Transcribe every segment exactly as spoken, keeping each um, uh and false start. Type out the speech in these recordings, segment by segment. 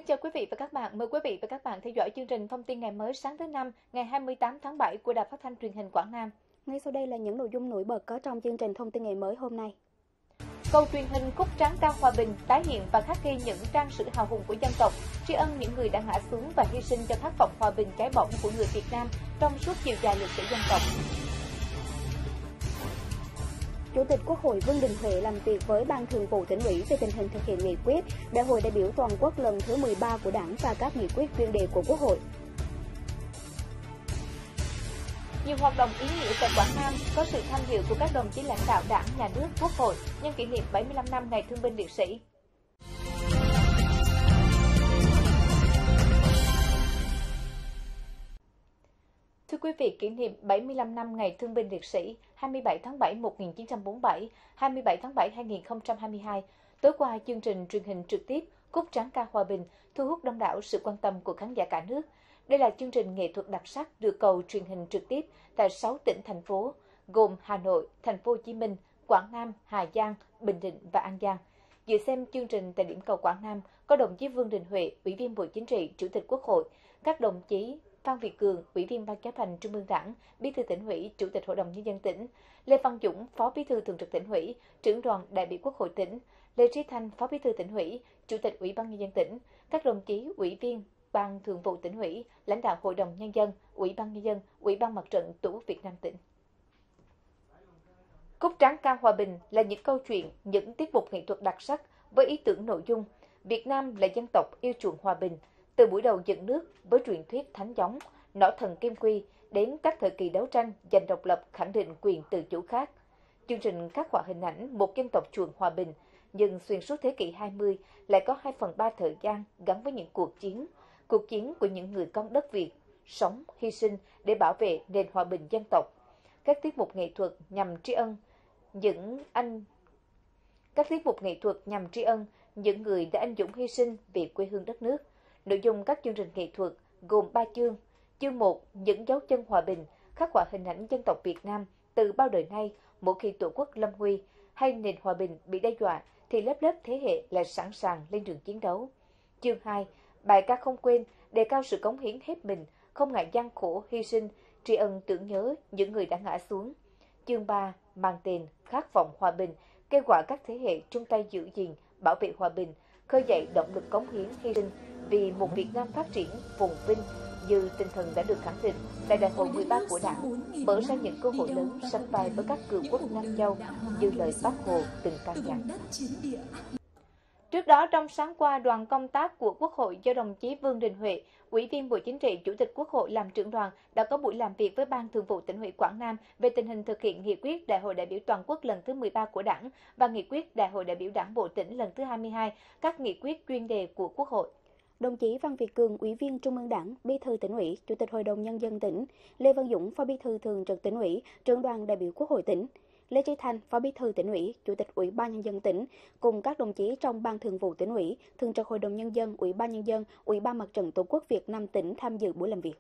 chào quý vị và các bạn. Mời quý vị và các bạn theo dõi chương trình Thông tin ngày mới sáng thứ năm, ngày hai mươi tám tháng bảy của Đài Phát thanh Truyền hình Quảng Nam. Ngay sau đây là những nội dung nổi bật có trong chương trình Thông tin ngày mới hôm nay. Cầu truyền hình Cúp Trắng ca hòa bình tái hiện và khắc ghi những trang sử hào hùng của dân tộc, tri ân những người đã ngã xuống và hy sinh cho khát vọng hòa bình cháy bỏng của người Việt Nam trong suốt chiều dài lịch sử dân tộc. Chủ tịch Quốc hội Vương Đình Huệ làm việc với Ban Thường vụ Tỉnh ủy về tình hình thực hiện nghị quyết Đại hội đại biểu toàn quốc lần thứ mười ba của Đảng và các nghị quyết chuyên đề của Quốc hội. Nhiều hoạt động ý nghĩa tại Quảng Nam có sự tham dự của các đồng chí lãnh đạo Đảng, Nhà nước, Quốc hội nhân kỷ niệm bảy mươi lăm năm Ngày Thương binh Liệt sĩ. Thưa quý vị, kỷ niệm bảy mươi lăm năm Ngày Thương binh Liệt sĩ hai mươi bảy tháng bảy năm một nghìn chín trăm bốn mươi bảy, hai mươi bảy tháng bảy năm hai nghìn không trăm hai mươi hai, tối qua chương trình truyền hình trực tiếp Cúp Trắng ca hòa bình thu hút đông đảo sự quan tâm của khán giả cả nước. Đây là chương trình nghệ thuật đặc sắc được cầu truyền hình trực tiếp tại sáu tỉnh, thành phố, gồm Hà Nội, Thành phố Hồ Chí Minh, Quảng Nam, Hà Giang, Bình Định và An Giang. Dự xem chương trình tại điểm cầu Quảng Nam có đồng chí Vương Đình Huệ, Ủy viên Bộ Chính trị, Chủ tịch Quốc hội, các đồng chí Phan Việt Cường, Ủy viên Ban Chấp hành Trung ương Đảng, Bí thư Tỉnh ủy, Chủ tịch Hội đồng Nhân dân tỉnh, Lê Văn Dũng, Phó Bí thư Thường trực Tỉnh ủy, Trưởng đoàn đại biểu Quốc hội tỉnh, Lê Trí Thanh, Phó Bí thư Tỉnh ủy, Chủ tịch Ủy ban Nhân dân tỉnh, các đồng chí Ủy viên Ban Thường vụ Tỉnh ủy, lãnh đạo Hội đồng Nhân dân, Ủy ban Nhân dân, Ủy ban Mặt trận Tổ quốc Việt Nam tỉnh. Cúp Trắng ca hòa bình là những câu chuyện, những tiết mục nghệ thuật đặc sắc với ý tưởng nội dung Việt Nam là dân tộc yêu chuộng hòa bình, từ buổi đầu dựng nước với truyền thuyết thánh giống, nỏ thần kim quy đến các thời kỳ đấu tranh giành độc lập, khẳng định quyền tự chủ khác. Chương trình khắc họa hình ảnh một dân tộc chuộng hòa bình, nhưng xuyên suốt thế kỷ hai mươi lại có hai phần ba thời gian gắn với những cuộc chiến, cuộc chiến của những người con đất Việt, sống, hy sinh để bảo vệ nền hòa bình dân tộc. Các tiết mục nghệ thuật nhằm tri ân những anh các tiết mục nghệ thuật nhằm tri ân những người đã anh dũng hy sinh vì quê hương đất nước. Nội dung các chương trình nghệ thuật gồm ba chương. Chương một, những dấu chân hòa bình, khắc họa hình ảnh dân tộc Việt Nam từ bao đời nay, mỗi khi Tổ quốc lâm nguy hay nền hòa bình bị đe dọa thì lớp lớp thế hệ lại sẵn sàng lên đường chiến đấu. Chương hai, bài ca không quên, đề cao sự cống hiến hết mình, không ngại gian khổ hy sinh, tri ân tưởng nhớ những người đã ngã xuống. Chương ba, mang tên khát vọng hòa bình, kêu gọi các thế hệ chung tay giữ gìn, bảo vệ hòa bình, khơi dậy động lực cống hiến hy sinh vì một Việt Nam phát triển phồn vinh như tinh thần đã được khẳng định tại Đại hội mười ba của Đảng, mở ra những cơ hội lớn sánh vai với các cựu quốc Nam Châu như lời Bác Hồ từng căn dặn. Trước đó, trong sáng qua, đoàn công tác của Quốc hội do đồng chí Vương Đình Huệ, Ủy viên Bộ Chính trị, Chủ tịch Quốc hội làm trưởng đoàn đã có buổi làm việc với Ban Thường vụ Tỉnh ủy Quảng Nam về tình hình thực hiện nghị quyết Đại hội đại biểu toàn quốc lần thứ mười ba của Đảng và nghị quyết Đại hội đại biểu Đảng bộ tỉnh lần thứ hai mươi hai, các nghị quyết chuyên đề của Quốc hội. Đồng chí Phan Việt Cường, Ủy viên Trung ương Đảng, Bí thư Tỉnh ủy, Chủ tịch Hội đồng Nhân dân tỉnh, Lê Văn Dũng, Phó Bí thư Thường trực Tỉnh ủy, Trưởng đoàn đại biểu Quốc hội tỉnh, Lê Trí Thanh, Phó Bí thư Tỉnh ủy, Chủ tịch Ủy ban Nhân dân tỉnh, cùng các đồng chí trong Ban Thường vụ Tỉnh ủy, Thường trực Hội đồng Nhân dân, Ủy ban Nhân dân, Ủy ban Mặt trận Tổ quốc Việt Nam tỉnh tham dự buổi làm việc.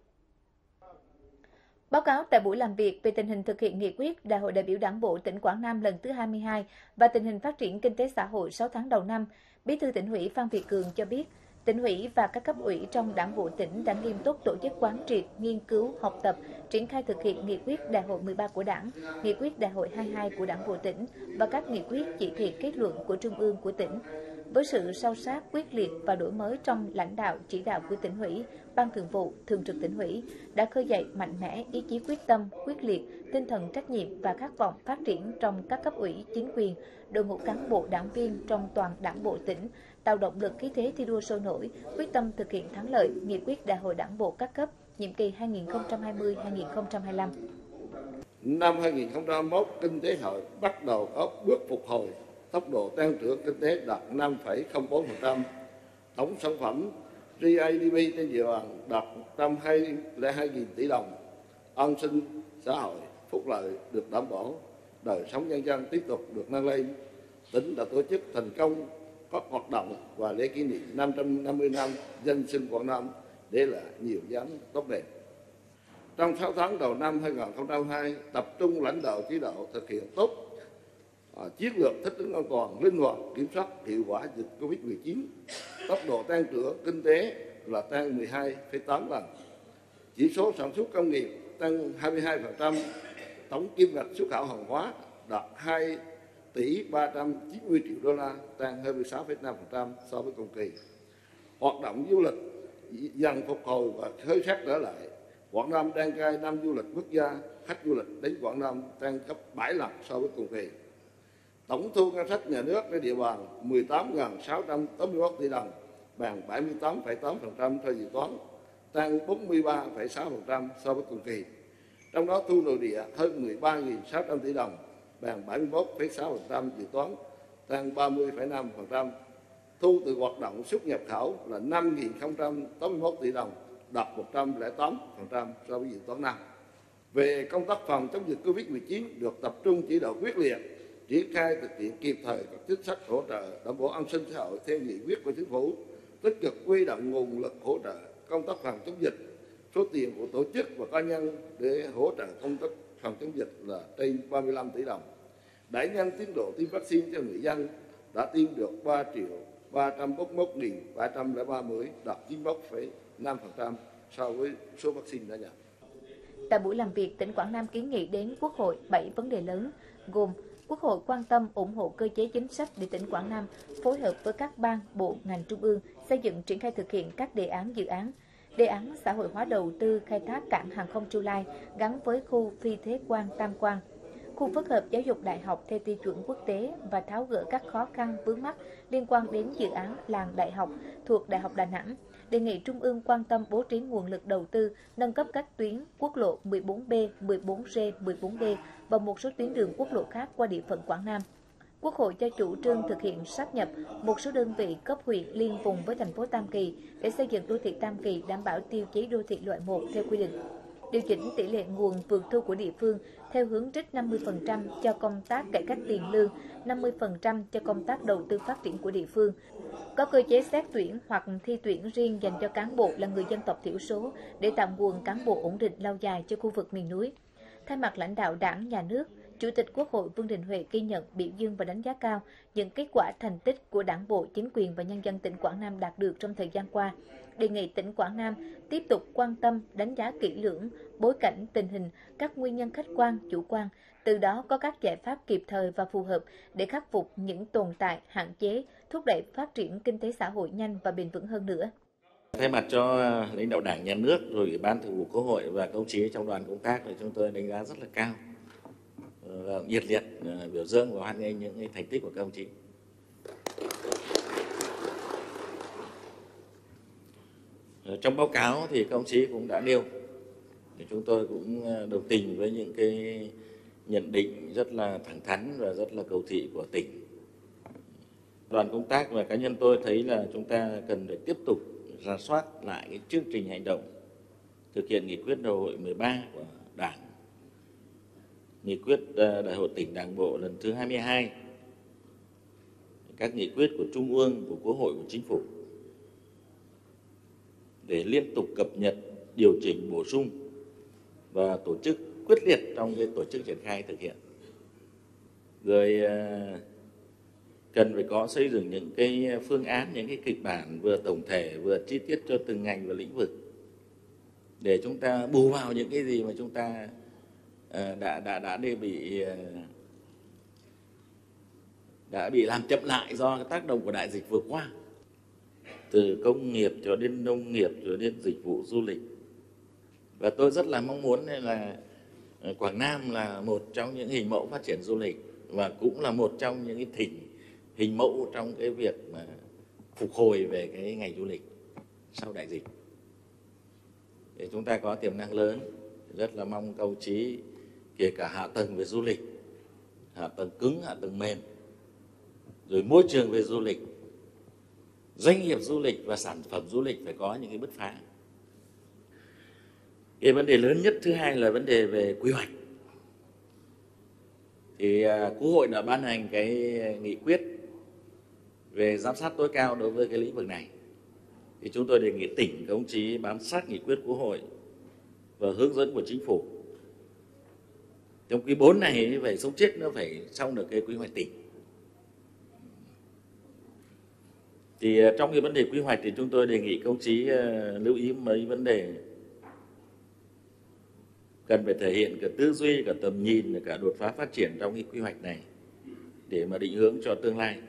Báo cáo tại buổi làm việc về tình hình thực hiện nghị quyết Đại hội đại biểu Đảng bộ tỉnh Quảng Nam lần thứ hai mươi hai và tình hình phát triển kinh tế xã hội sáu tháng đầu năm, Bí thư Tỉnh ủy Phan Việt Cường cho biết, Tỉnh ủy và các cấp ủy trong Đảng bộ tỉnh đã nghiêm túc tổ chức quán triệt, nghiên cứu, học tập, triển khai thực hiện nghị quyết Đại hội mười ba của Đảng, nghị quyết Đại hội hai mươi hai của Đảng bộ tỉnh và các nghị quyết, chỉ thị, kết luận của Trung ương của tỉnh. Với sự sâu sát, quyết liệt và đổi mới trong lãnh đạo, chỉ đạo của Tỉnh ủy, Ban Thường vụ, Thường trực Tỉnh ủy đã khơi dậy mạnh mẽ ý chí quyết tâm, quyết liệt, tinh thần trách nhiệm và khát vọng phát triển trong các cấp ủy, chính quyền, đội ngũ cán bộ, đảng viên trong toàn Đảng bộ tỉnh, tạo động lực khí thế thi đua sôi nổi, quyết tâm thực hiện thắng lợi nghị quyết Đại hội Đảng bộ các cấp nhiệm kỳ hai nghìn không trăm hai mươi đến hai nghìn không trăm hai mươi lăm. Năm hai nghìn không trăm hai mươi mốt, kinh tế xã hội bắt đầu có bước phục hồi, tốc độ tăng trưởng kinh tế đạt năm phẩy không bốn phần trăm, tổng sản phẩm giê đê pê trên địa bàn đạt một trăm hai mươi hai nghìn tỷ đồng, an sinh xã hội, phúc lợi được đảm bảo, đời sống nhân dân tiếp tục được nâng lên. Tỉnh đã tổ chức thành công các hoạt động và lễ kỷ niệm năm trăm năm mươi năm dân sinh Quảng Nam để lại nhiều dấu tốt đẹp. Trong sáu tháng đầu năm hai nghìn không trăm hai mươi hai, tập trung lãnh đạo chỉ đạo thực hiện tốt à, chiến lược thích ứng an toàn, linh hoạt, kiểm soát hiệu quả dịch Covid mười chín, tốc độ tăng trưởng kinh tế là tăng mười hai phẩy tám lần. Chỉ số sản xuất công nghiệp tăng hai mươi hai phần trăm, tổng kim ngạch xuất khẩu hàng hóa đạt hai tỷ ba trăm chín mươi triệu đô la, tăng hai mươi sáu phẩy năm phần trăm so với cùng kỳ. Hoạt động du lịch dần phục hồi và khởi sắc trở lại. Quảng Nam đang cai năm du lịch quốc gia, khách du lịch đến Quảng Nam tăng gấp bảy lần so với cùng kỳ. Tổng thu ngân sách nhà nước trên địa bàn mười tám nghìn sáu trăm tám mươi mốt tỷ đồng, bằng bảy mươi tám phẩy tám phần trăm theo dự toán, tăng bốn mươi ba phẩy sáu phần trăm so với cùng kỳ. Trong đó thu nội địa hơn mười ba nghìn sáu trăm tỷ đồng, bằng bảy mươi mốt phẩy sáu phần trăm dự toán, tăng ba mươi phẩy năm phần trăm. Thu từ hoạt động xuất nhập khẩu là năm nghìn không trăm tám mươi mốt tỷ đồng, đạt một trăm lẻ tám phần trăm so với dự toán năm. Về công tác phòng chống dịch Covid mười chín được tập trung chỉ đạo quyết liệt, triển khai thực hiện kịp thời các chính sách hỗ trợ đảm bảo an sinh xã hội theo nghị quyết của chính phủ, tích cực huy động nguồn lực hỗ trợ công tác phòng chống dịch. Số tiền của tổ chức và cá nhân để hỗ trợ công tác phòng chống dịch là trên ba mươi lăm tỷ đồng. Đẩy nhanh tiến độ tiêm vaccine cho người dân, đã tiêm được ba triệu ba trăm bốn mươi mốt nghìn ba trăm lẻ ba mũi, đạt chín mươi mốt phẩy năm phần trăm so với số vaccine đã nhận. Tại buổi làm việc, tỉnh Quảng Nam kiến nghị đến Quốc hội bảy vấn đề lớn, gồm Quốc hội quan tâm ủng hộ cơ chế chính sách để tỉnh Quảng Nam phối hợp với các ban, bộ, ngành trung ương xây dựng triển khai thực hiện các đề án dự án. Đề án xã hội hóa đầu tư khai thác cảng hàng không Chu Lai gắn với khu phi thuế quan Tam Quan, khu phức hợp giáo dục đại học theo tiêu chuẩn quốc tế và tháo gỡ các khó khăn vướng mắc liên quan đến dự án làng đại học thuộc Đại học Đà Nẵng. Đề nghị Trung ương quan tâm bố trí nguồn lực đầu tư, nâng cấp các tuyến quốc lộ mười bốn B, mười bốn G, mười bốn D và một số tuyến đường quốc lộ khác qua địa phận Quảng Nam. Quốc hội cho chủ trương thực hiện sáp nhập một số đơn vị cấp huyện liên vùng với thành phố Tam Kỳ để xây dựng đô thị Tam Kỳ đảm bảo tiêu chí đô thị loại một theo quy định. Điều chỉnh tỷ lệ nguồn vượt thu của địa phương theo hướng trích năm mươi phần trăm cho công tác cải cách tiền lương, năm mươi phần trăm cho công tác đầu tư phát triển của địa phương. Có cơ chế xét tuyển hoặc thi tuyển riêng dành cho cán bộ là người dân tộc thiểu số để tạo nguồn cán bộ ổn định lâu dài cho khu vực miền núi. Thay mặt lãnh đạo Đảng, Nhà nước, Chủ tịch Quốc hội Vương Đình Huệ ghi nhận, biểu dương và đánh giá cao những kết quả thành tích của Đảng bộ, chính quyền và nhân dân tỉnh Quảng Nam đạt được trong thời gian qua. Đề nghị tỉnh Quảng Nam tiếp tục quan tâm, đánh giá kỹ lưỡng bối cảnh, tình hình, các nguyên nhân khách quan, chủ quan, từ đó có các giải pháp kịp thời và phù hợp để khắc phục những tồn tại, hạn chế, thúc đẩy phát triển kinh tế xã hội nhanh và bền vững hơn nữa. Thay mặt cho lãnh đạo Đảng, Nhà nước, rồi Ủy ban Thường vụ Quốc hội và các đồng chí trong đoàn công tác, thì chúng tôi đánh giá rất là cao và nhiệt liệt biểu dương và hoan nghênh những thành tích của các đồng chí. Trong báo cáo thì các đồng chí cũng đã nêu, thì chúng tôi cũng đồng tình với những cái nhận định rất là thẳng thắn và rất là cầu thị của tỉnh. Đoàn công tác và cá nhân tôi thấy là chúng ta cần phải tiếp tục rà soát lại cái chương trình hành động thực hiện nghị quyết đại hội mười ba của Đảng, nghị quyết đại hội tỉnh Đảng bộ lần thứ hai mươi hai, các nghị quyết của Trung ương, của Quốc hội, của Chính phủ, để liên tục cập nhật, điều chỉnh, bổ sung và tổ chức quyết liệt trong cái tổ chức triển khai thực hiện. Rồi cần phải có xây dựng những cái phương án, những cái kịch bản vừa tổng thể vừa chi tiết cho từng ngành và lĩnh vực, để chúng ta bù vào những cái gì mà chúng ta đã đã đã bị đã bị làm chậm lại do cái tác động của đại dịch vừa qua, từ công nghiệp cho đến nông nghiệp rồi đến dịch vụ du lịch. Và tôi rất là mong muốn là Quảng Nam là một trong những hình mẫu phát triển du lịch và cũng là một trong những cái tỉnh hình mẫu trong cái việc mà phục hồi về cái ngành du lịch sau đại dịch. Để chúng ta có tiềm năng lớn, rất là mong các đồng chí kể cả hạ tầng về du lịch, hạ tầng cứng, hạ tầng mềm, rồi môi trường về du lịch, doanh nghiệp du lịch và sản phẩm du lịch phải có những cái bứt phá. Cái vấn đề lớn nhất thứ hai là vấn đề về quy hoạch. Thì Quốc hội đã ban hành cái nghị quyết về giám sát tối cao đối với cái lĩnh vực này. Thì chúng tôi đề nghị tỉnh, các ông chí bám sát nghị quyết Quốc hội và hướng dẫn của Chính phủ. Trong quý bốn này phải sống chết nó phải xong được cái quy hoạch tỉnh. Thì trong cái vấn đề quy hoạch thì chúng tôi đề nghị công chí lưu ý mấy vấn đề cần phải thể hiện cả tư duy, cả tầm nhìn, cả đột phá phát triển trong cái quy hoạch này để mà định hướng cho tương lai.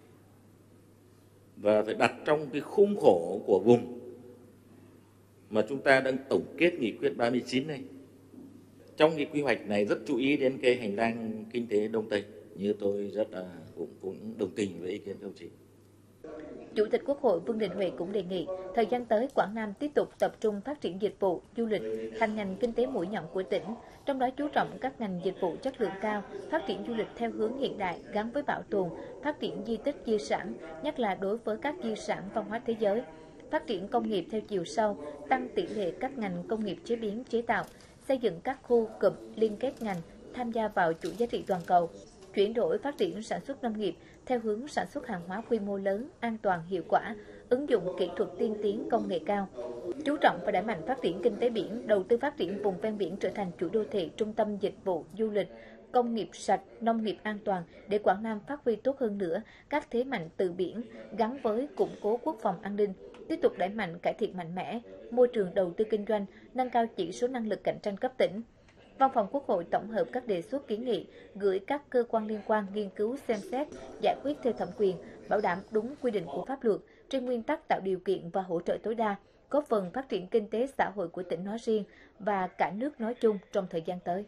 Và phải đặt trong cái khung khổ của vùng mà chúng ta đang tổng kết nghị quyết ba mươi chín này. Trong cái quy hoạch này rất chú ý đến cái hành lang kinh tế Đông Tây, như tôi rất là cũng, cũng đồng tình với ý kiến công chí. Chủ tịch Quốc hội Vương Đình Huệ cũng đề nghị thời gian tới Quảng Nam tiếp tục tập trung phát triển dịch vụ, du lịch thành ngành kinh tế mũi nhọn của tỉnh, trong đó chú trọng các ngành dịch vụ chất lượng cao, phát triển du lịch theo hướng hiện đại gắn với bảo tồn, phát triển di tích di sản, nhất là đối với các di sản văn hóa thế giới, phát triển công nghiệp theo chiều sâu, tăng tỷ lệ các ngành công nghiệp chế biến chế tạo, xây dựng các khu cụm liên kết ngành tham gia vào chuỗi giá trị toàn cầu, chuyển đổi phát triển sản xuất nông nghiệp theo hướng sản xuất hàng hóa quy mô lớn, an toàn, hiệu quả, ứng dụng kỹ thuật tiên tiến, công nghệ cao. Chú trọng và đẩy mạnh phát triển kinh tế biển, đầu tư phát triển vùng ven biển trở thành chuỗi đô thị, trung tâm dịch vụ, du lịch, công nghiệp sạch, nông nghiệp an toàn để Quảng Nam phát huy tốt hơn nữa các thế mạnh từ biển gắn với củng cố quốc phòng an ninh, tiếp tục đẩy mạnh cải thiện mạnh mẽ môi trường đầu tư kinh doanh, nâng cao chỉ số năng lực cạnh tranh cấp tỉnh. Văn phòng Quốc hội tổng hợp các đề xuất kiến nghị, gửi các cơ quan liên quan nghiên cứu xem xét, giải quyết theo thẩm quyền, bảo đảm đúng quy định của pháp luật, trên nguyên tắc tạo điều kiện và hỗ trợ tối đa, góp phần phát triển kinh tế xã hội của tỉnh nói riêng và cả nước nói chung trong thời gian tới.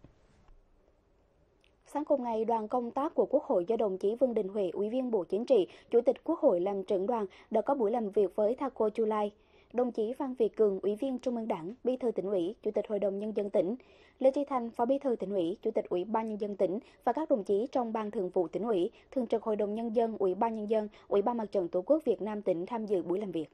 Sáng cùng ngày, đoàn công tác của Quốc hội do đồng chí Vương Đình Huệ, Ủy viên Bộ Chính trị, Chủ tịch Quốc hội làm trưởng đoàn đã có buổi làm việc với Thaco Chulai. Đồng chí Phan Việt Cường, Ủy viên Trung ương Đảng, Bí thư Tỉnh ủy, Chủ tịch Hội đồng Nhân dân tỉnh, Lê Trí Thanh, Phó Bí thư Tỉnh ủy, Chủ tịch Ủy ban Nhân dân tỉnh và các đồng chí trong Ban Thường vụ Tỉnh ủy, Thường trực Hội đồng Nhân dân, Ủy ban Nhân dân, Ủy ban Mặt trận Tổ quốc Việt Nam tỉnh tham dự buổi làm việc.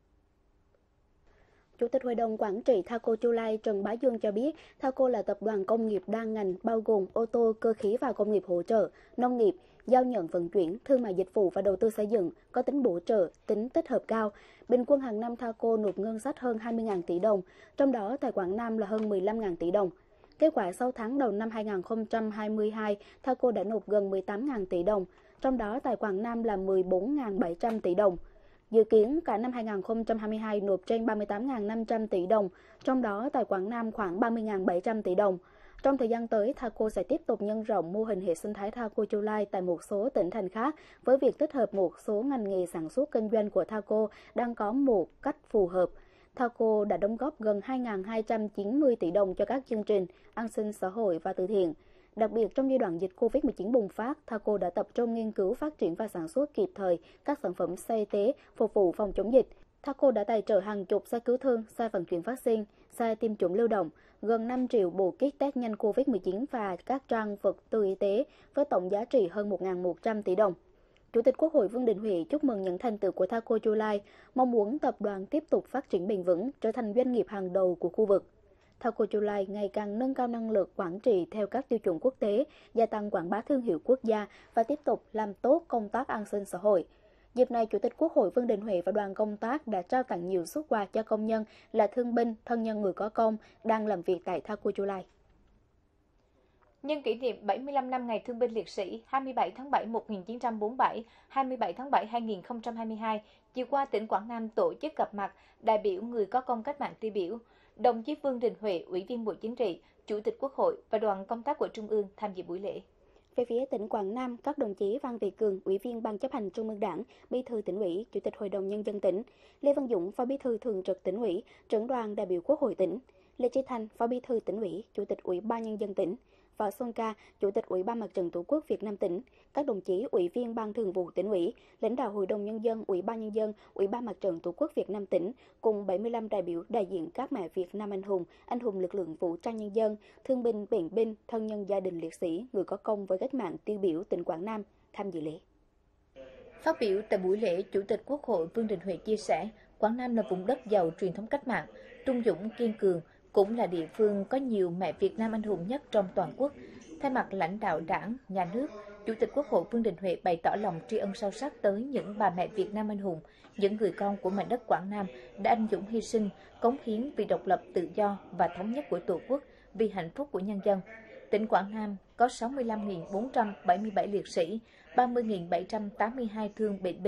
Chủ tịch Hội đồng Quản trị Thaco Chulai Trần Bá Dương cho biết, Thaco là tập đoàn công nghiệp đa ngành bao gồm ô tô, cơ khí và công nghiệp hỗ trợ, nông nghiệp, giao nhận vận chuyển, thương mại dịch vụ và đầu tư xây dựng, có tính bổ trợ, tính tích hợp cao. Bình quân hàng năm Thaco nộp ngân sách hơn hai mươi nghìn tỷ đồng, trong đó tại Quảng Nam là hơn mười lăm nghìn tỷ đồng. Kết quả sáu tháng đầu năm hai nghìn không trăm hai mươi hai, Thaco đã nộp gần mười tám nghìn tỷ đồng, trong đó tại Quảng Nam là mười bốn nghìn bảy trăm tỷ đồng. Dự kiến cả năm hai nghìn không trăm hai mươi hai nộp trên ba mươi tám nghìn năm trăm tỷ đồng, trong đó tại Quảng Nam khoảng ba mươi nghìn bảy trăm tỷ đồng. Trong thời gian tới, Thaco sẽ tiếp tục nhân rộng mô hình hệ sinh thái Thaco Chulai tại một số tỉnh thành khác với việc tích hợp một số ngành nghề sản xuất kinh doanh của Thaco đang có một cách phù hợp. Thaco đã đóng góp gần hai nghìn hai trăm chín mươi tỷ đồng cho các chương trình an sinh xã hội và từ thiện. Đặc biệt, trong giai đoạn dịch Covid mười chín bùng phát, Thaco đã tập trung nghiên cứu, phát triển và sản xuất kịp thời các sản phẩm xe y tế phục vụ phòng chống dịch. Thaco đã tài trợ hàng chục xe cứu thương, xe vận chuyển vaccine, xe tiêm chủng lưu động, gần năm triệu bộ kit test nhanh Covid mười chín và các trang vật tư y tế với tổng giá trị hơn một nghìn một trăm tỷ đồng. Chủ tịch Quốc hội Vương Đình Huệ chúc mừng những thành tựu của Thaco Chulai, mong muốn tập đoàn tiếp tục phát triển bền vững, trở thành doanh nghiệp hàng đầu của khu vực. Thaco Chulai ngày càng nâng cao năng lực quản trị theo các tiêu chuẩn quốc tế, gia tăng quảng bá thương hiệu quốc gia và tiếp tục làm tốt công tác an sinh xã hội. Dịp này, Chủ tịch Quốc hội Vương Đình Huệ và đoàn công tác đã trao tặng nhiều suất quà cho công nhân là thương binh, thân nhân người có công đang làm việc tại Thaco Chulai. Nhân kỷ niệm bảy mươi lăm năm Ngày Thương binh Liệt sĩ hai mươi bảy tháng bảy một nghìn chín trăm bốn mươi bảy, hai mươi bảy tháng bảy hai nghìn không trăm hai mươi hai, chiều qua tỉnh Quảng Nam tổ chức gặp mặt đại biểu người có công cách mạng tiêu biểu. Đồng chí Vương Đình Huệ, Ủy viên Bộ Chính trị, Chủ tịch Quốc hội và đoàn công tác của Trung ương tham dự buổi lễ. Về phía tỉnh Quảng Nam, các đồng chí Phan Việt Cường, Ủy viên Ban chấp hành Trung ương Đảng, Bí thư Tỉnh ủy, Chủ tịch Hội đồng Nhân dân tỉnh, Lê Văn Dũng, Phó Bí thư Thường trực Tỉnh ủy, trưởng đoàn đại biểu Quốc hội tỉnh, Lê Trí Thanh, Phó Bí thư Tỉnh ủy, Chủ tịch Ủy ban Nhân dân tỉnh, Võ Xuân Ca, Chủ tịch Ủy ban Mặt trận Tổ quốc Việt Nam tỉnh, các đồng chí Ủy viên Ban Thường vụ Tỉnh ủy, lãnh đạo Hội đồng Nhân dân, Ủy ban Nhân dân, Ủy ban Mặt trận Tổ quốc Việt Nam tỉnh, cùng bảy mươi lăm đại biểu đại diện các mẹ Việt Nam anh hùng, anh hùng lực lượng vũ trang nhân dân, thương binh, bệnh binh, thân nhân gia đình liệt sĩ, người có công với cách mạng tiêu biểu tỉnh Quảng Nam tham dự lễ. Phát biểu tại buổi lễ, Chủ tịch Quốc hội Vương Đình Huệ chia sẻ, Quảng Nam là vùng đất giàu truyền thống cách mạng, trung dũng kiên cường, cũng là địa phương có nhiều mẹ Việt Nam anh hùng nhất trong toàn quốc. Thay mặt lãnh đạo Đảng, Nhà nước, Chủ tịch Quốc hội Vương Đình Huệ bày tỏ lòng tri ân sâu sắc tới những bà mẹ Việt Nam anh hùng, những người con của mảnh đất Quảng Nam đã anh dũng hy sinh, cống hiến vì độc lập tự do và thống nhất của Tổ quốc, vì hạnh phúc của nhân dân. Tỉnh Quảng Nam có sáu mươi lăm nghìn bốn trăm bảy mươi bảy liệt sĩ, ba mươi nghìn bảy trăm tám mươi hai thương bệnh binh,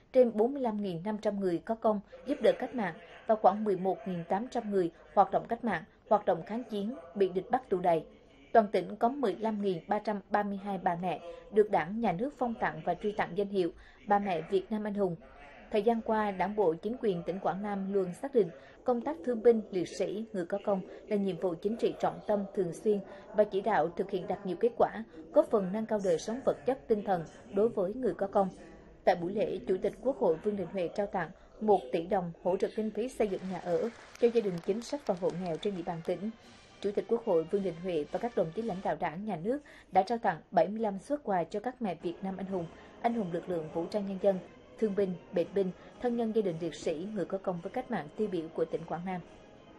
trên bốn mươi lăm nghìn năm trăm người có công giúp đỡ cách mạng và khoảng mười một nghìn tám trăm người hoạt động cách mạng, hoạt động kháng chiến bị địch bắt tù đày. Toàn tỉnh có mười lăm nghìn ba trăm ba mươi hai bà mẹ được Đảng, Nhà nước phong tặng và truy tặng danh hiệu Bà mẹ Việt Nam anh hùng. Thời gian qua, Đảng bộ, chính quyền tỉnh Quảng Nam luôn xác định công tác thương binh, liệt sĩ, người có công là nhiệm vụ chính trị trọng tâm thường xuyên và chỉ đạo thực hiện đạt nhiều kết quả, góp phần nâng cao đời sống vật chất tinh thần đối với người có công. Tại buổi lễ, Chủ tịch Quốc hội Vương Đình Huệ trao tặng một tỷ đồng hỗ trợ kinh phí xây dựng nhà ở cho gia đình chính sách và hộ nghèo trên địa bàn tỉnh. Chủ tịch Quốc hội Vương Đình Huệ và các đồng chí lãnh đạo Đảng, Nhà nước đã trao tặng bảy mươi lăm suất quà cho các mẹ Việt Nam anh hùng, anh hùng lực lượng vũ trang nhân dân, thương binh, bệnh binh, thân nhân gia đình liệt sĩ, người có công với cách mạng tiêu biểu của tỉnh Quảng Nam.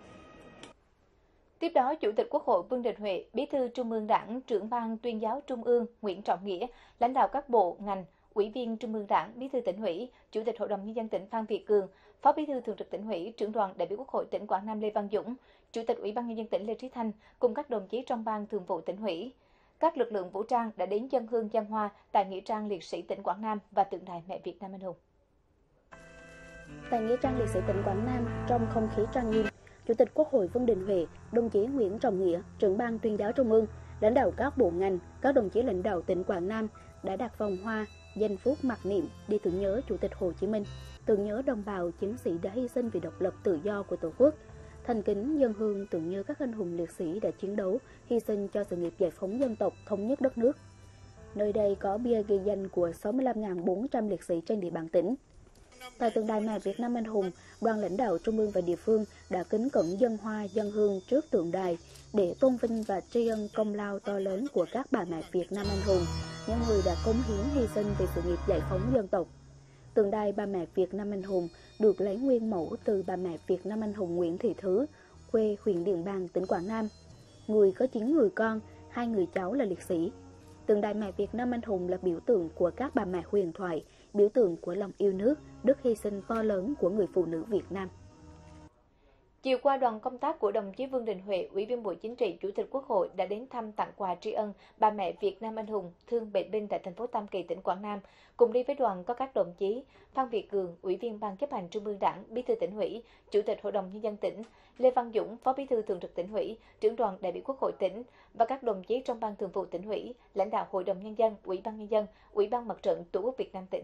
Tiếp đó, Chủ tịch Quốc hội Vương Đình Huệ, Bí thư Trung ương Đảng, Trưởng ban Tuyên giáo Trung ương Nguyễn Trọng Nghĩa, lãnh đạo các bộ, ngành, Ủy viên Trung ương Đảng, Bí thư Tỉnh ủy, Chủ tịch Hội đồng Nhân dân tỉnh Phan Việt Cường, Phó Bí thư Thường trực Tỉnh ủy, Trưởng đoàn đại biểu Quốc hội tỉnh Quảng Nam Lê Văn Dũng, Chủ tịch Ủy ban Nhân dân tỉnh Lê Trí Thanh cùng các đồng chí trong ban thường vụ Tỉnh ủy. Các lực lượng vũ trang đã đến dâng hương dâng hoa tại nghĩa trang liệt sĩ tỉnh Quảng Nam và tượng đài mẹ Việt Nam anh hùng. Tại nghĩa trang liệt sĩ tỉnh Quảng Nam, trong không khí trang nghiêm, Chủ tịch Quốc hội Vương Đình Huệ, đồng chí Nguyễn Trọng Nghĩa, Trưởng ban Tuyên giáo Trung ương, lãnh đạo các bộ ngành, các đồng chí lãnh đạo tỉnh Quảng Nam đã đặt vòng hoa, giây phút mặc niệm để tưởng nhớ Chủ tịch Hồ Chí Minh, tưởng nhớ đồng bào chiến sĩ đã hy sinh vì độc lập tự do của Tổ quốc, thành kính dâng hương tưởng nhớ các anh hùng liệt sĩ đã chiến đấu, hy sinh cho sự nghiệp giải phóng dân tộc, thống nhất đất nước. Nơi đây có bia ghi danh của sáu mươi lăm nghìn bốn trăm liệt sĩ trên địa bàn tỉnh. Tại tượng đài mẹ Việt Nam anh hùng, đoàn lãnh đạo trung ương và địa phương đã kính cẩn dâng hoa dâng hương trước tượng đài để tôn vinh và tri ân công lao to lớn của các bà mẹ Việt Nam anh hùng, những người đã cống hiến hy sinh vì sự nghiệp giải phóng dân tộc. Tượng đài bà mẹ Việt Nam anh hùng được lấy nguyên mẫu từ bà mẹ Việt Nam anh hùng Nguyễn Thị Thứ, quê huyện Điện Bàn, tỉnh Quảng Nam. Người có chín người con, hai người cháu là liệt sĩ. Tượng đài mẹ Việt Nam anh hùng là biểu tượng của các bà mẹ huyền thoại, biểu tượng của lòng yêu nước, đức hy sinh to lớn của người phụ nữ Việt Nam. Chiều qua, đoàn công tác của đồng chí Vương Đình Huệ, Ủy viên Bộ Chính trị, Chủ tịch Quốc hội đã đến thăm tặng quà tri ân bà mẹ Việt Nam anh hùng, thương bệnh binh tại thành phố Tam Kỳ, tỉnh Quảng Nam. Cùng đi với đoàn có các đồng chí Phan Việt Cường, Ủy viên Ban Chấp hành Trung ương Đảng, Bí thư Tỉnh ủy, Chủ tịch Hội đồng Nhân dân tỉnh, Lê Văn Dũng, Phó Bí thư Thường trực Tỉnh ủy, Trưởng đoàn đại biểu Quốc hội tỉnh và các đồng chí trong Ban Thường vụ Tỉnh ủy, lãnh đạo Hội đồng Nhân dân, Ủy ban Nhân dân, Ủy ban Mặt trận Tổ quốc Việt Nam tỉnh.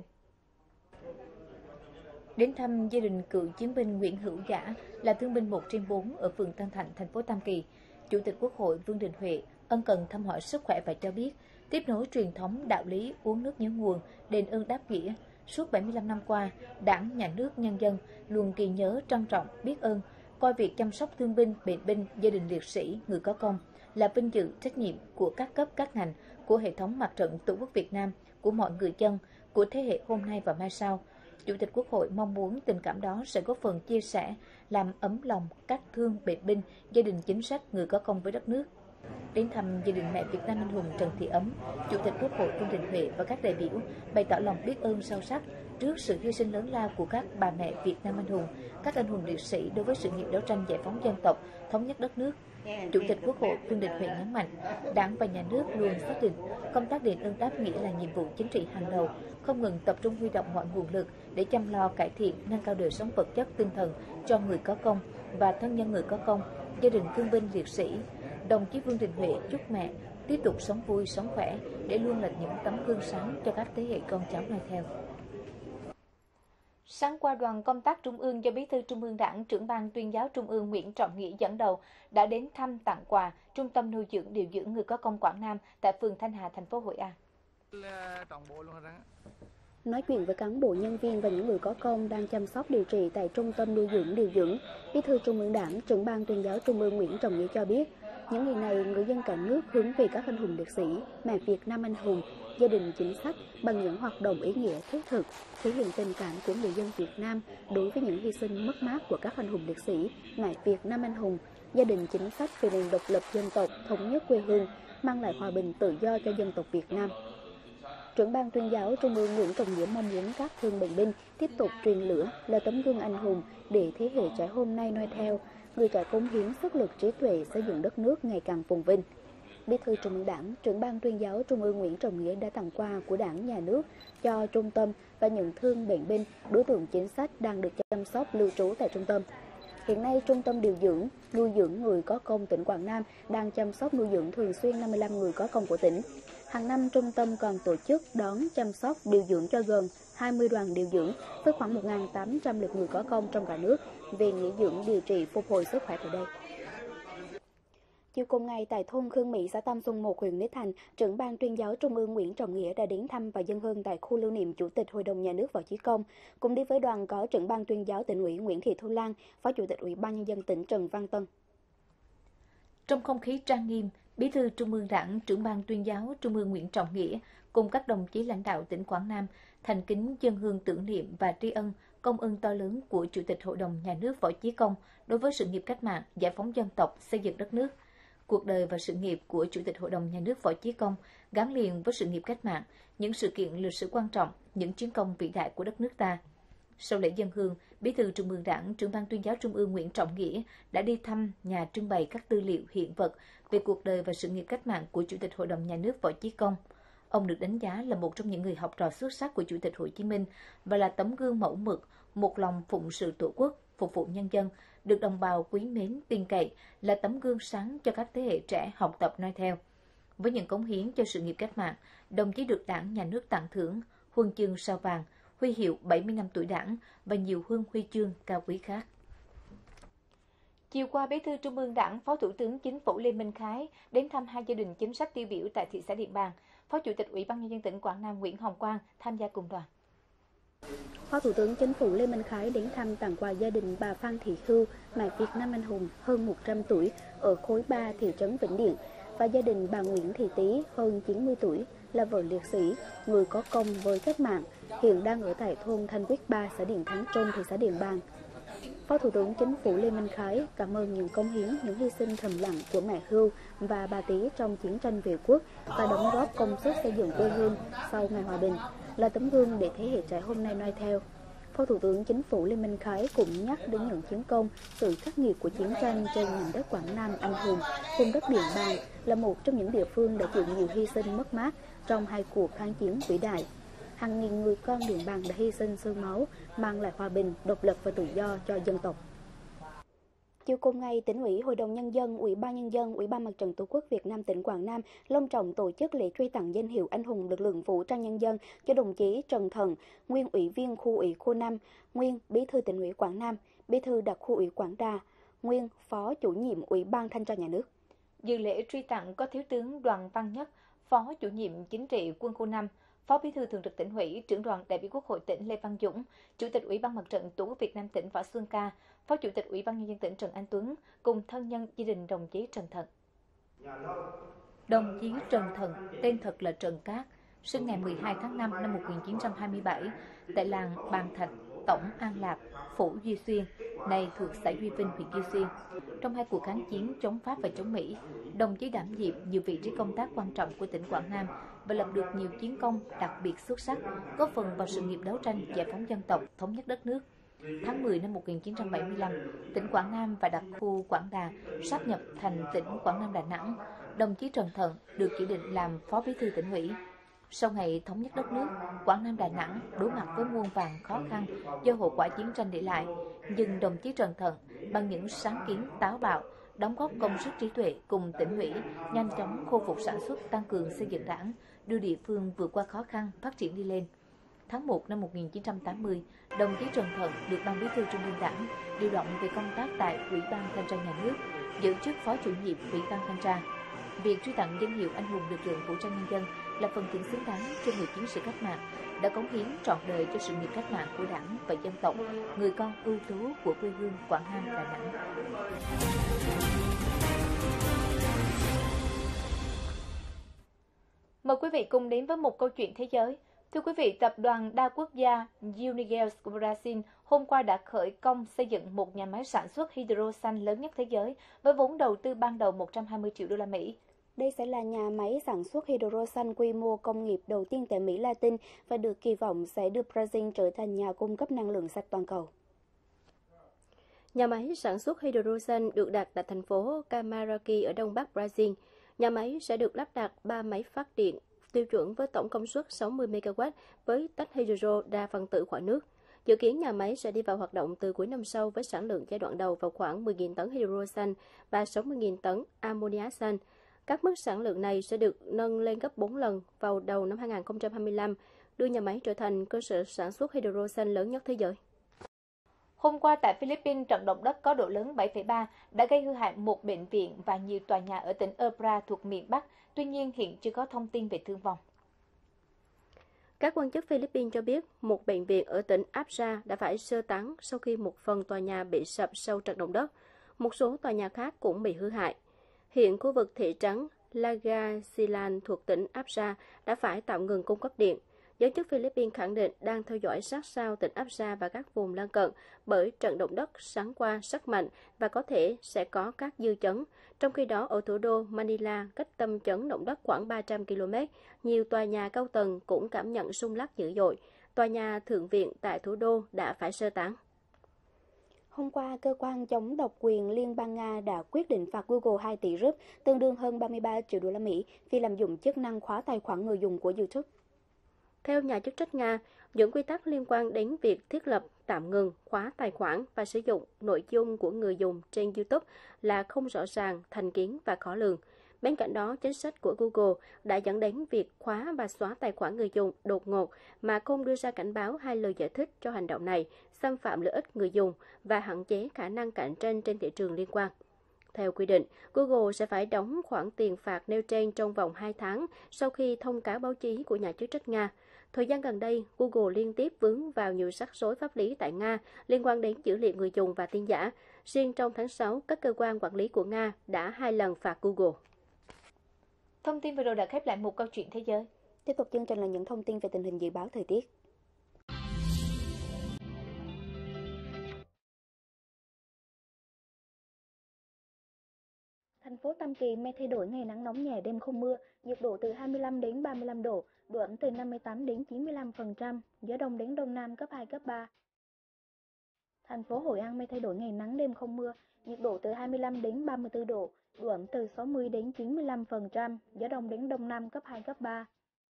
Đến thăm gia đình cựu chiến binh Nguyễn Hữu Giả là thương binh một trên bốn ở phường Tân Thạnh, thành phố Tam Kỳ, Chủ tịch Quốc hội Vương Đình Huệ ân cần thăm hỏi sức khỏe và cho biết tiếp nối truyền thống đạo lý uống nước nhớ nguồn, đền ơn đáp nghĩa. Suốt bảy mươi lăm năm qua, Đảng, Nhà nước, nhân dân luôn ghi nhớ, trân trọng, biết ơn, coi việc chăm sóc thương binh, bệnh binh, gia đình liệt sĩ, người có công là vinh dự, trách nhiệm của các cấp, các ngành, của hệ thống Mặt trận Tổ quốc Việt Nam, của mọi người dân, của thế hệ hôm nay và mai sau. Chủ tịch Quốc hội mong muốn tình cảm đó sẽ góp phần chia sẻ, làm ấm lòng các thương bệnh binh, gia đình chính sách, người có công với đất nước. Đến thăm gia đình mẹ Việt Nam anh hùng Trần Thị Ấm, Chủ tịch Quốc hội Vương Đình Huệ và các đại biểu bày tỏ lòng biết ơn sâu sắc trước sự hy sinh lớn lao của các bà mẹ Việt Nam anh hùng, các anh hùng liệt sĩ đối với sự nghiệp đấu tranh giải phóng dân tộc, thống nhất đất nước. Chủ tịch Quốc hội Vương Đình Huệ nhấn mạnh, Đảng và Nhà nước luôn xác định công tác đền ơn đáp nghĩa là nhiệm vụ chính trị hàng đầu, không ngừng tập trung huy động mọi nguồn lực để chăm lo cải thiện, nâng cao đời sống vật chất tinh thần cho người có công và thân nhân người có công, gia đình thương binh liệt sĩ. Đồng chí Vương Đình Huệ chúc mẹ tiếp tục sống vui, sống khỏe để luôn là những tấm gương sáng cho các thế hệ con cháu noi theo. Sáng qua, đoàn công tác Trung ương do Bí thư Trung ương Đảng, Trưởng ban Tuyên giáo Trung ương Nguyễn Trọng Nghĩa dẫn đầu đã đến thăm tặng quà Trung tâm nuôi dưỡng điều dưỡng người có công Quảng Nam tại phường Thanh Hà, thành phố Hội An. Nói chuyện với cán bộ, nhân viên và những người có công đang chăm sóc điều trị tại Trung tâm nuôi dưỡng điều dưỡng, Bí thư Trung ương Đảng, Trưởng ban Tuyên giáo Trung ương Nguyễn Trọng Nghĩa cho biết, những ngày này người dân cả nước hướng về các anh hùng liệt sĩ, mẹ Việt Nam anh hùng, gia đình chính sách bằng những hoạt động ý nghĩa thiết thực, thể hiện tình cảm của người dân Việt Nam đối với những hy sinh mất mát của các anh hùng liệt sĩ, mẹ Việt Nam anh hùng, gia đình chính sách về nền độc lập dân tộc, thống nhất quê hương, mang lại hòa bình tự do cho dân tộc Việt Nam. Trưởng ban Tuyên giáo Trung ương Nguyễn Trọng Nghĩa mong muốn các thương bệnh binh tiếp tục truyền lửa là tấm gương anh hùng để thế hệ trẻ hôm nay noi theo, người trẻ cống hiến sức lực trí tuệ xây dựng đất nước ngày càng phồn vinh. Bí thư Trung ương Đảng, trưởng ban tuyên giáo Trung ương Nguyễn Trọng Nghĩa đã tặng quà của Đảng, Nhà nước cho trung tâm và những thương bệnh binh, đối tượng chính sách đang được chăm sóc lưu trú tại trung tâm. Hiện nay, Trung tâm điều dưỡng, nuôi dưỡng người có công tỉnh Quảng Nam đang chăm sóc nuôi dưỡng thường xuyên năm mươi lăm người có công của tỉnh. Hàng năm, trung tâm còn tổ chức đón chăm sóc điều dưỡng cho gần hai mươi đoàn điều dưỡng với khoảng một nghìn tám trăm lượt người có công trong cả nước về nghỉ dưỡng, điều trị, phục hồi sức khỏe tại đây. Chiều cùng ngày tại thôn Khương Mỹ, xã Tam Xuân một, huyện Núi Thành, trưởng ban tuyên giáo Trung ương Nguyễn Trọng Nghĩa đã đến thăm và dâng hương tại khu lưu niệm Chủ tịch Hội đồng Nhà nước Võ Chí Công. Cùng đi với đoàn có trưởng ban tuyên giáo tỉnh ủy Nguyễn Thị Thu Lan, Phó Chủ tịch Ủy ban Nhân dân tỉnh Trần Văn Tân. Trong không khí trang nghiêm, Bí thư Trung ương Đảng, trưởng ban tuyên giáo Trung ương Nguyễn Trọng Nghĩa cùng các đồng chí lãnh đạo tỉnh Quảng Nam thành kính dâng hương tưởng niệm và tri ân công ơn to lớn của Chủ tịch Hội đồng Nhà nước Võ Chí Công đối với sự nghiệp cách mạng, giải phóng dân tộc, xây dựng đất nước. Cuộc đời và sự nghiệp của Chủ tịch Hội đồng Nhà nước Võ Chí Công gắn liền với sự nghiệp cách mạng, những sự kiện lịch sử quan trọng, những chiến công vĩ đại của đất nước ta. Sau lễ dâng hương, Bí thư Trung ương Đảng, trưởng ban tuyên giáo Trung ương Nguyễn Trọng Nghĩa đã đi thăm nhà trưng bày các tư liệu hiện vật về cuộc đời và sự nghiệp cách mạng của Chủ tịch Hội đồng Nhà nước Võ Chí Công. Ông được đánh giá là một trong những người học trò xuất sắc của Chủ tịch Hồ Chí Minh và là tấm gương mẫu mực, một lòng phụng sự Tổ quốc, phục vụ nhân dân, được đồng bào quý mến tin cậy, là tấm gương sáng cho các thế hệ trẻ học tập noi theo. Với những cống hiến cho sự nghiệp cách mạng, đồng chí được Đảng, Nhà nước tặng thưởng huân chương Sao vàng, huy hiệu bảy mươi năm tuổi Đảng và nhiều huân huy chương cao quý khác. Chiều qua, Bí thư Trung ương Đảng, Phó Thủ tướng Chính phủ Lê Minh Khái đến thăm hai gia đình chính sách tiêu biểu tại thị xã Điện Bàn. Phó Chủ tịch Ủy ban Nhân dân tỉnh Quảng Nam Nguyễn Hồng Quang tham gia cùng đoàn. Phó Thủ tướng Chính phủ Lê Minh Khái đến thăm tặng quà gia đình bà Phan Thị Khưu, mẹ Việt Nam anh hùng hơn một trăm tuổi ở khối ba thị trấn Vĩnh Điện, và gia đình bà Nguyễn Thị Tý hơn chín mươi tuổi, là vợ liệt sĩ, người có công với cách mạng, hiện đang ở tại thôn Thanh Quyết ba, xã Điện Thắng Trung, thị xã Điện Bàn. Phó Thủ tướng Chính phủ Lê Minh Khái cảm ơn những công hiến, những hy sinh thầm lặng của mẹ Khưu và bà Tý trong chiến tranh vệ quốc và đóng góp công sức xây dựng quê hương sau ngày hòa bình, là tấm gương để thế hệ trẻ hôm nay noi theo. Phó Thủ tướng Chính phủ Lê Minh Khái cũng nhắc đến những chiến công, sự khắc nghiệt của chiến tranh trên mảnh đất Quảng Nam anh hùng, vùng đất Điện Bàn là một trong những địa phương đã chịu nhiều hy sinh mất mát trong hai cuộc kháng chiến vĩ đại. Hàng nghìn người con Điện Bàn đã hy sinh xương máu, mang lại hòa bình, độc lập và tự do cho dân tộc. Chiều cùng ngày, Tỉnh ủy, Hội đồng Nhân dân, Ủy ban Nhân dân, Ủy ban Mặt trận Tổ quốc Việt Nam tỉnh Quảng Nam long trọng tổ chức lễ truy tặng danh hiệu anh hùng lực lượng vũ trang nhân dân cho đồng chí Trần Thận, nguyên ủy viên khu ủy khu năm, nguyên bí thư Tỉnh ủy Quảng Nam, bí thư đặc khu ủy Quảng Đà, nguyên phó chủ nhiệm Ủy ban Thanh tra Nhà nước. Dự lễ truy tặng có Thiếu tướng Đoàn Văn Nhất, phó chủ nhiệm chính trị quân khu năm, Phó Bí thư Thường trực Tỉnh ủy, trưởng đoàn đại biểu Quốc hội tỉnh Lê Văn Dũng, Chủ tịch Ủy ban Mặt trận Tổ quốc Việt Nam tỉnh Võ Xuân Ca, Phó Chủ tịch Ủy ban Nhân dân tỉnh Trần Anh Tuấn cùng thân nhân gia đình đồng chí Trần Thận. Đồng chí Trần Thận, tên thật là Trần Cát, sinh ngày mười hai tháng năm năm một nghìn chín trăm hai mươi bảy tại làng Bàn Thạch, Tổng An Lạc, Phủ Duy Xuyên, nay thuộc xã Duy Vinh, huyện Duy Xuyên. Trong hai cuộc kháng chiến chống Pháp và chống Mỹ, đồng chí đảm nhiệm nhiều vị trí công tác quan trọng của tỉnh Quảng Nam và lập được nhiều chiến công đặc biệt xuất sắc, góp phần vào sự nghiệp đấu tranh giải phóng dân tộc, thống nhất đất nước. Tháng mười năm một nghìn chín trăm bảy mươi lăm, tỉnh Quảng Nam và đặc khu Quảng Đà sáp nhập thành tỉnh Quảng Nam Đà Nẵng. Đồng chí Trần Thận được chỉ định làm Phó Bí thư Tỉnh ủy. Sau ngày thống nhất đất nước, Quảng Nam Đà Nẵng đối mặt với muôn vàn khó khăn do hậu quả chiến tranh để lại, nhưng đồng chí Trần Thận bằng những sáng kiến táo bạo, đóng góp công sức trí tuệ cùng Tỉnh ủy nhanh chóng khôi phục sản xuất, tăng cường xây dựng Đảng, đưa địa phương vượt qua khó khăn, phát triển đi lên. Tháng một năm một nghìn chín trăm tám mươi, đồng chí Trần Thận được Ban Bí thư Trung ương Đảng điều động về công tác tại Ủy ban Thanh tra Nhà nước, giữ chức Phó chủ nhiệm Ủy ban Thanh tra. Việc truy tặng danh hiệu anh hùng lực lượng vũ trang nhân dân là phần thưởng xứng đáng cho người chiến sĩ cách mạng đã cống hiến trọn đời cho sự nghiệp cách mạng của Đảng và dân tộc, người con ưu tú của quê hương Quảng Nam, Đà Nẵng. Mời quý vị cùng đến với một câu chuyện thế giới. Thưa quý vị, tập đoàn đa quốc gia Unigel của Brazil hôm qua đã khởi công xây dựng một nhà máy sản xuất hydro xanh lớn nhất thế giới với vốn đầu tư ban đầu một trăm hai mươi triệu đô la Mỹ. Đây sẽ là nhà máy sản xuất hydro xanh quy mô công nghiệp đầu tiên tại Mỹ Latin và được kỳ vọng sẽ đưa Brazil trở thành nhà cung cấp năng lượng sạch toàn cầu. Nhà máy sản xuất hydro xanh được đặt tại thành phố Camaraki ở đông bắc Brazil. Nhà máy sẽ được lắp đặt ba máy phát điện tiêu chuẩn với tổng công suất sáu mươi mê ga oát với tách hydro đa phân tử khỏi nước. Dự kiến nhà máy sẽ đi vào hoạt động từ cuối năm sau với sản lượng giai đoạn đầu vào khoảng mười nghìn tấn hydro xanh và sáu mươi nghìn tấn ammoniac xanh. Các mức sản lượng này sẽ được nâng lên gấp bốn lần vào đầu năm hai nghìn không trăm hai mươi lăm, đưa nhà máy trở thành cơ sở sản xuất hydro xanh lớn nhất thế giới. Hôm qua tại Philippines, trận động đất có độ lớn bảy phẩy ba đã gây hư hại một bệnh viện và nhiều tòa nhà ở tỉnh Abra thuộc miền Bắc. Tuy nhiên, hiện chưa có thông tin về thương vong. Các quan chức Philippines cho biết một bệnh viện ở tỉnh Abra đã phải sơ tán sau khi một phần tòa nhà bị sập sau trận động đất. Một số tòa nhà khác cũng bị hư hại. Hiện khu vực thị trấn Lagasilan thuộc tỉnh Abra đã phải tạm ngừng cung cấp điện. Giới chức Philippines khẳng định đang theo dõi sát sao tỉnh Abra và các vùng lân cận bởi trận động đất sáng qua rất mạnh và có thể sẽ có các dư chấn. Trong khi đó, ở thủ đô Manila, cách tâm chấn động đất khoảng ba trăm ki lô mét, nhiều tòa nhà cao tầng cũng cảm nhận rung lắc dữ dội. Tòa nhà thượng viện tại thủ đô đã phải sơ tán. Hôm qua, cơ quan chống độc quyền Liên bang Nga đã quyết định phạt Google hai tỷ rup, tương đương hơn ba mươi ba triệu đô la Mỹ, vì lạm dụng chức năng khóa tài khoản người dùng của YouTube. Theo nhà chức trách Nga, những quy tắc liên quan đến việc thiết lập, tạm ngừng, khóa tài khoản và sử dụng nội dung của người dùng trên YouTube là không rõ ràng, thành kiến và khó lường. Bên cạnh đó, chính sách của Google đã dẫn đến việc khóa và xóa tài khoản người dùng đột ngột mà không đưa ra cảnh báo hay lời giải thích cho hành động này, xâm phạm lợi ích người dùng và hạn chế khả năng cạnh tranh trên thị trường liên quan. Theo quy định, Google sẽ phải đóng khoản tiền phạt nêu trên trong vòng hai tháng sau khi thông cáo báo chí của nhà chức trách Nga. Thời gian gần đây, Google liên tiếp vướng vào nhiều rắc rối pháp lý tại Nga liên quan đến dữ liệu người dùng và tin giả. Riêng trong tháng sáu, các cơ quan quản lý của Nga đã hai lần phạt Google. Thông tin vừa rồi đã khép lại một câu chuyện thế giới. Tiếp tục chương trình là những thông tin về tình hình dự báo thời tiết. Thành phố Tam Kỳ mây thay đổi, ngày nắng nóng nhẹ, đêm không mưa, nhiệt độ từ hai mươi lăm đến ba mươi lăm độ, độ ẩm từ năm mươi tám đến chín mươi lăm phần trăm, gió đông đến đông nam cấp hai, cấp ba. Thành phố Hội An mây thay đổi, ngày nắng, đêm không mưa, nhiệt độ từ hai mươi lăm đến ba mươi tư độ, độ ẩm từ sáu mươi đến chín mươi lăm phần trăm, gió đông đến đông nam cấp hai, cấp ba.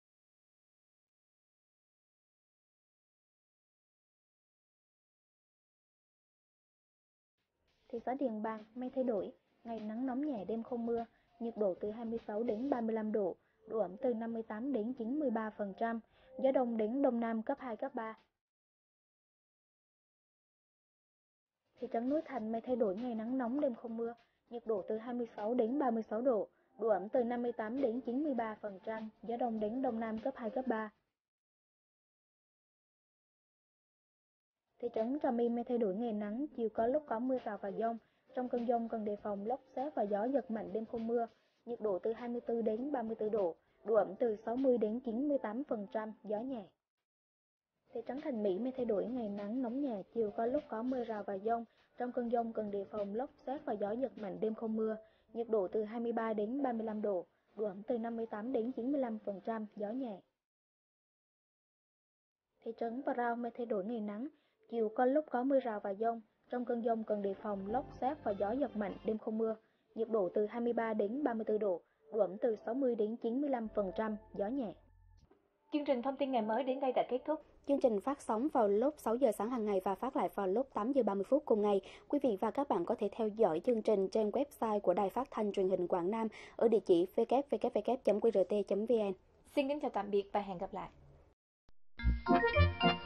Thị xã Điện Bàn mây thay đổi, ngày nắng nóng nhẹ, đêm không mưa, nhiệt độ từ hai mươi sáu đến ba mươi lăm độ, độ ẩm từ năm mươi tám đến chín mươi ba phần trăm, gió đông đến đông nam cấp hai, cấp ba. Thị trấn Núi Thành mây thay đổi, ngày nắng nóng, đêm không mưa, nhiệt độ từ hai mươi sáu đến ba mươi sáu độ, độ ẩm từ năm mươi tám đến chín mươi ba phần trăm, gió đông đến đông nam cấp hai, cấp ba. Thị trấn Trà My mây thay đổi, ngày nắng, chiều có lúc có mưa rào và dông. Trong cơn dông cần đề phòng lốc sét và gió giật mạnh, đêm không mưa, nhiệt độ từ hai mươi tư đến ba mươi tư độ, độ ẩm từ sáu mươi đến chín mươi tám phần trăm, gió nhẹ. Thị trấn Thành Mỹ mây thay đổi, ngày nắng nóng nhẹ, chiều có lúc có mưa rào và dông. Trong cơn dông cần đề phòng lốc sét và gió giật mạnh, đêm không mưa, nhiệt độ từ hai mươi ba đến ba mươi lăm độ, độ ẩm từ năm mươi tám đến chín mươi lăm phần trăm, gió nhẹ. Thị trấn Parao mây thay đổi, ngày nắng, chiều có lúc có mưa rào và dông. Trong cơn dông cần đề phòng lốc sét và gió giật mạnh, đêm không mưa, nhiệt độ từ hai mươi ba đến ba mươi tư độ, độ ẩm từ sáu mươi đến chín mươi lăm phần trăm, gió nhẹ. Chương trình thông tin ngày mới đến đây đã kết thúc. Chương trình phát sóng vào lúc sáu giờ sáng hàng ngày và phát lại vào lúc tám giờ ba mươi phút cùng ngày. Quý vị và các bạn có thể theo dõi chương trình trên website của Đài Phát thanh Truyền hình Quảng Nam ở địa chỉ w w w chấm q r t chấm v n. Xin kính chào tạm biệt và hẹn gặp lại.